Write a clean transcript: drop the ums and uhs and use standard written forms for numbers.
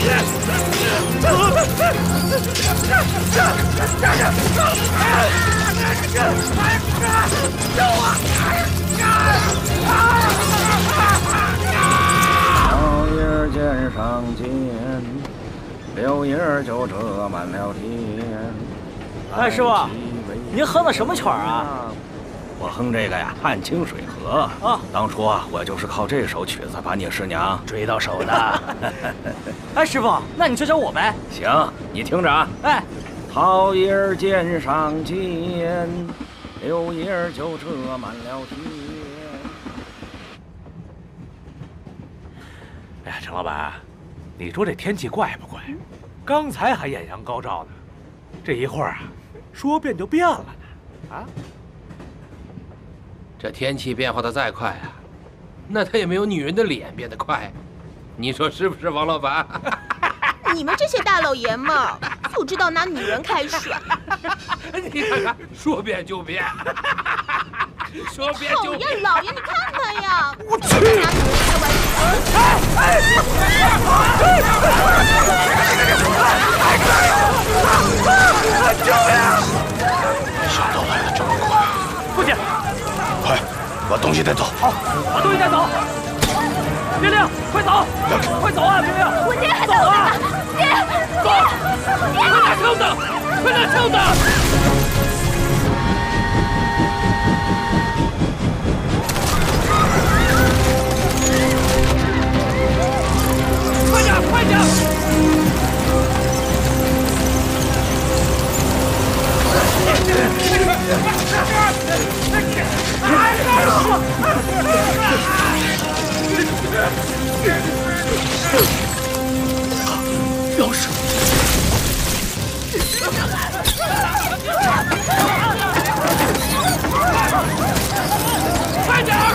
老爷见上见，柳叶就遮满了天。 哎，师傅，您哼的什么曲儿啊？ 我哼这个呀，《汉清水河》啊。当初啊，我就是靠这首曲子把你师娘追到手的。 哎，师傅，那你教教我呗。 行，你听着啊。哎，桃叶尖上尖，柳叶就遮满了天。 哎呀，陈老板，你说这天气怪不怪？刚才还艳阳高照呢，这一会儿啊，说变就变了呢。啊？ 这天气变化的再快啊，那它也没有女人的脸变得快，你说是不是，王老板？ 你们这些大老爷们儿就知道拿女人开涮。 你看看，说变就变，说变就变。 讨厌老爷，你看他呀！ 我去！ 拿女人开玩笑。 救命！ 小偷来的这么快， 父亲， 快把东西带走。 好，把东西带走。玲玲，快走，快走啊！玲玲， 我爹还走啊！ 爹， 走，快拿枪子，快拿枪子！快点，快点！ 钥匙！ 快点！